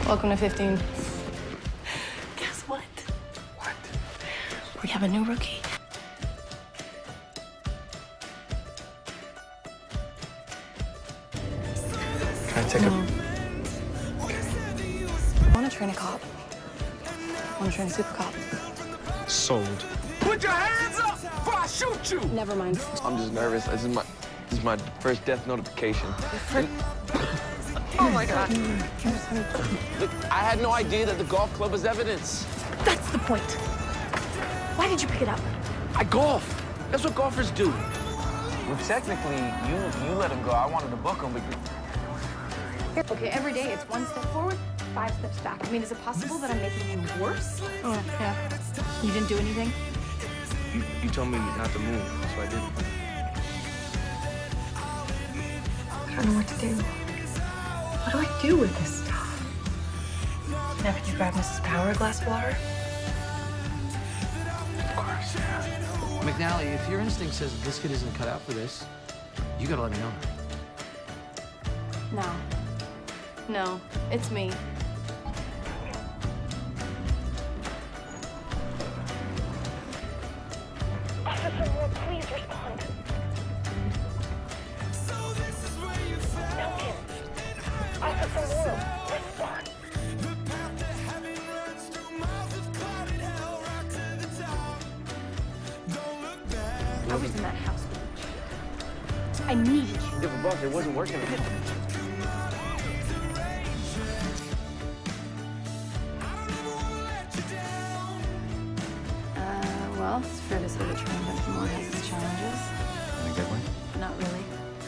Welcome to 15. Guess what? What? We have a new rookie. Can I take a... I want to train a cop. I want to train a super cop. Sold. Put your hands up before I shoot you! Never mind. I'm just nervous. This is my first death notification. Oh my God. Look, I had no idea that the golf club was evidence. That's the point. Why did you pick it up? I golf. That's what golfers do. Well, technically, you let him go. I wanted to book him, but Okay, every day it's 1 step forward, 5 steps back. I mean, is it possible that I'm making him worse? Oh, yeah. You didn't do anything? You told me not to move, so I didn't. I don't know what to do. What do I do with this stuff? Now, could you grab Mrs. Power a glass of water? Of course, yeah. McNally, if your instinct says that this kid isn't cut out for this, you gotta let me know. No. No, it's me. Officer Moore, please respond. Duncan. Officer Moore, respond. I was in that house. I needed you. Yeah, but boss, it wasn't working. Well, it's fair to say that training Duncan Moore has its challenges. Wanna get one? Not really.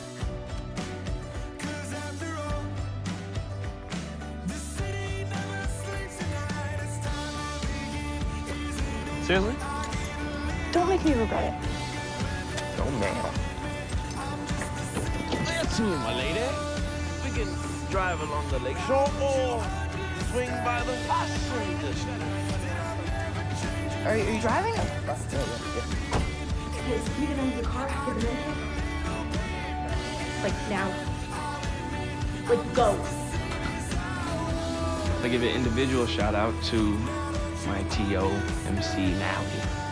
Seriously? Don't make me regret it. Oh, man. That's me, my lady. We can drive along the lakeshore or swing by the fast-train district. Are you driving? Hey, can you get into the car? Give it in. Like now. Like go. I give an individual shout out to my TO, MC Nally.